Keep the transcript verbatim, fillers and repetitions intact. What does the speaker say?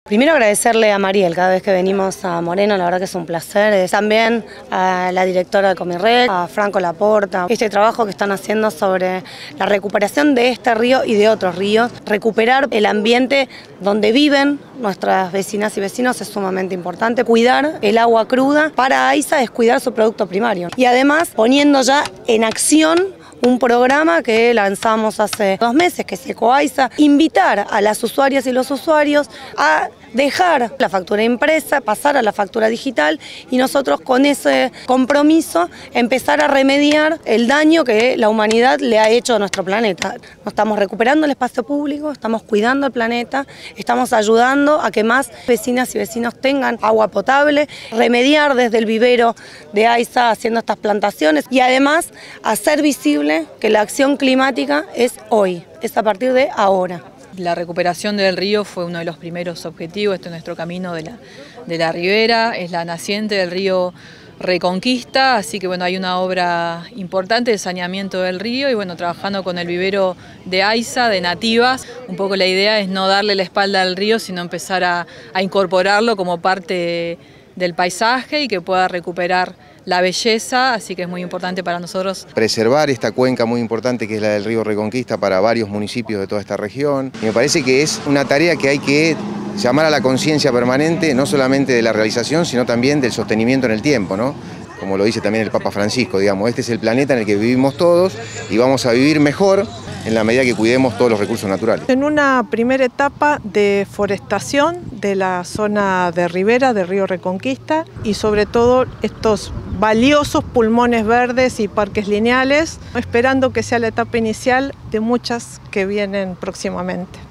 Primero agradecerle a Mariel cada vez que venimos a Moreno, la verdad que es un placer. También a la directora de Comirrec, a Franco Laporta, este trabajo que están haciendo sobre la recuperación de este río y de otros ríos. Recuperar el ambiente donde viven nuestras vecinas y vecinos es sumamente importante. Cuidar el agua cruda para AISA es cuidar su producto primario. Y además poniendo ya en acción un programa que lanzamos hace dos meses, que es EcoAISA, invitar a las usuarias y los usuarios a dejar la factura impresa, pasar a la factura digital y nosotros con ese compromiso empezar a remediar el daño que la humanidad le ha hecho a nuestro planeta. Nos estamos recuperando el espacio público, estamos cuidando el planeta, estamos ayudando a que más vecinas y vecinos tengan agua potable, remediar desde el vivero de AISA haciendo estas plantaciones y además hacer visible que la acción climática es hoy, es a partir de ahora. La recuperación del río fue uno de los primeros objetivos. Este es nuestro camino de la, de la ribera, es la naciente del río Reconquista, así que bueno, hay una obra importante de saneamiento del río y bueno, trabajando con el vivero de AISA, de nativas, un poco la idea es no darle la espalda al río, sino empezar a, a incorporarlo como parte del paisaje y que pueda recuperar la belleza, así que es muy importante para nosotros. Preservar esta cuenca muy importante que es la del río Reconquista para varios municipios de toda esta región. Y me parece que es una tarea que hay que llamar a la conciencia permanente, no solamente de la realización, sino también del sostenimiento en el tiempo, ¿no? Como lo dice también el Papa Francisco, digamos, este es el planeta en el que vivimos todos y vamos a vivir mejor en la medida que cuidemos todos los recursos naturales. En una primera etapa de forestación de la zona de ribera del río Reconquista y sobre todo estos valiosos pulmones verdes y parques lineales, esperando que sea la etapa inicial de muchas que vienen próximamente.